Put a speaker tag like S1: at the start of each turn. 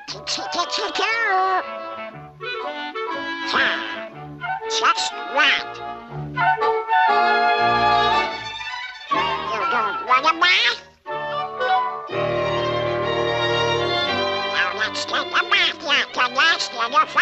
S1: Choo-choo-choo-choo. Yeah, just right. You don't want a bath? Now let's take a bath, you nasty little